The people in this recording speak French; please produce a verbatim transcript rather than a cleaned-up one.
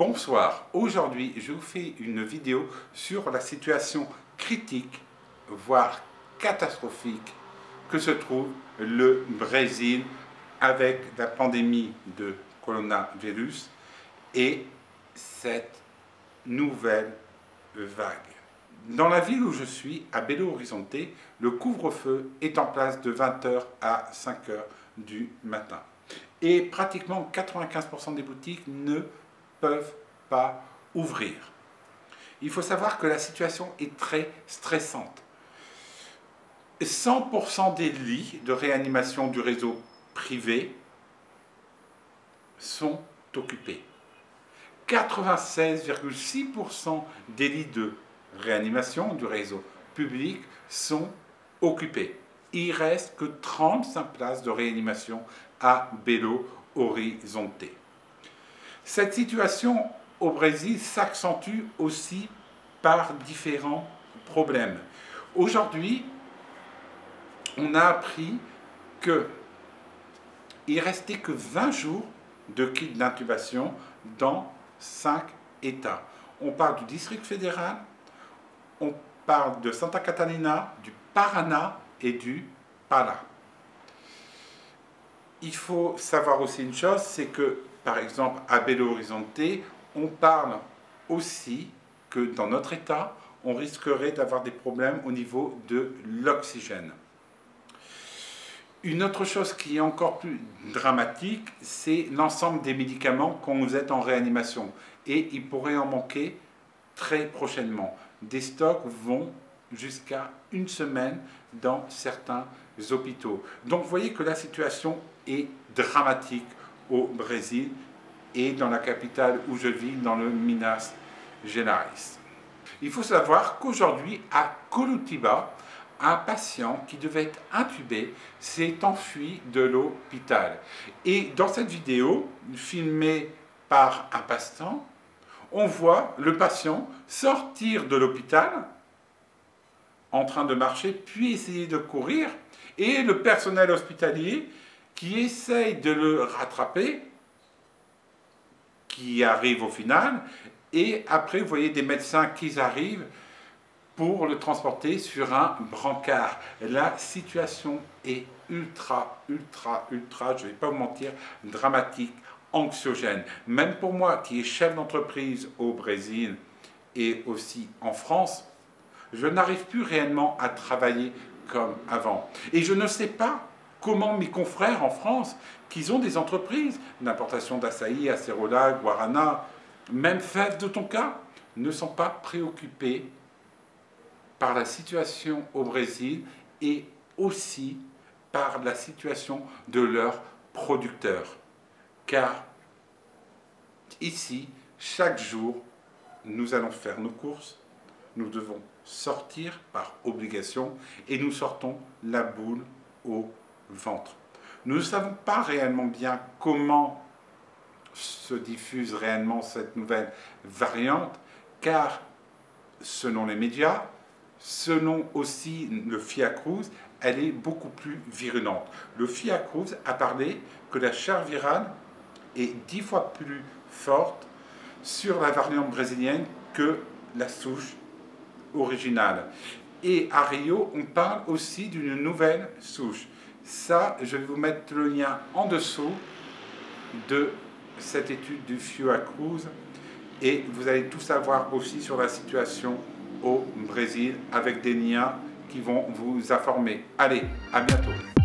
Bonsoir, aujourd'hui je vous fais une vidéo sur la situation critique, voire catastrophique, que se trouve le Brésil avec la pandémie de coronavirus et cette nouvelle vague. Dans la ville où je suis, à Belo Horizonte, le couvre-feu est en place de vingt heures à cinq heures du matin. Et pratiquement quatre-vingt-quinze pour cent des boutiques ne peuvent pas ouvrir. Il faut savoir que la situation est très stressante. cent pour cent des lits de réanimation du réseau privé sont occupés. quatre-vingt-seize virgule six pour cent des lits de réanimation du réseau public sont occupés. Il reste que trente-cinq places de réanimation à Belo Horizonte. Cette situation au Brésil s'accentue aussi par différents problèmes. Aujourd'hui, on a appris qu'il ne restait que vingt jours de kit d'intubation dans cinq États. On parle du district fédéral, on parle de Santa Catarina, du Paraná et du Pará. Il faut savoir aussi une chose, c'est que, par exemple, à Belo Horizonte, on parle aussi que dans notre État, on risquerait d'avoir des problèmes au niveau de l'oxygène. Une autre chose qui est encore plus dramatique, c'est l'ensemble des médicaments quand vous êtes en réanimation. Et il pourrait en manquer très prochainement. Des stocks vont jusqu'à une semaine dans certains hôpitaux. Donc vous voyez que la situation est dramatique au Brésil et dans la capitale où je vis, dans le Minas Gerais. Il faut savoir qu'aujourd'hui, à Curitiba, un patient qui devait être intubé s'est enfui de l'hôpital. Et dans cette vidéo, filmée par un passant, on voit le patient sortir de l'hôpital en train de marcher, puis essayer de courir, et le personnel hospitalier qui essaye de le rattraper, qui arrive au final, et après vous voyez des médecins qui arrivent pour le transporter sur un brancard. La situation est ultra, ultra, ultra, je ne vais pas vous mentir, dramatique, anxiogène. Même pour moi qui est chef d'entreprise au Brésil et aussi en France, je n'arrive plus réellement à travailler comme avant. Et je ne sais pas comment mes confrères en France, qui ont des entreprises d'importation d'açaï, acérola, guarana, même fèves de tonka, ne sont pas préoccupés par la situation au Brésil et aussi par la situation de leurs producteurs. Car ici, chaque jour, nous allons faire nos courses, nous devons sortir par obligation et nous sortons la boule au ventre. Nous ne savons pas réellement bien comment se diffuse réellement cette nouvelle variante, car selon les médias, selon aussi le Fiocruz, elle est beaucoup plus virulente. Le Fiocruz a parlé que la charge virale est dix fois plus forte sur la variante brésilienne que la souche originale. Et à Rio, on parle aussi d'une nouvelle souche. Ça, je vais vous mettre le lien en dessous de cette étude du Fiocruz et vous allez tout savoir aussi sur la situation au Brésil avec des liens qui vont vous informer. Allez, à bientôt.